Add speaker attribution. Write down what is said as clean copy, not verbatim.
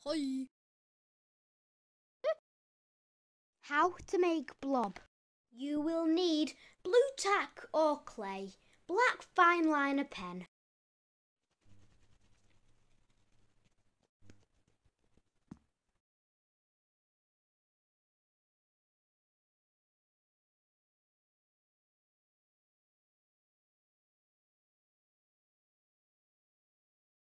Speaker 1: Hi.
Speaker 2: How to make blob. You will need blue tack or clay, black fine liner pen,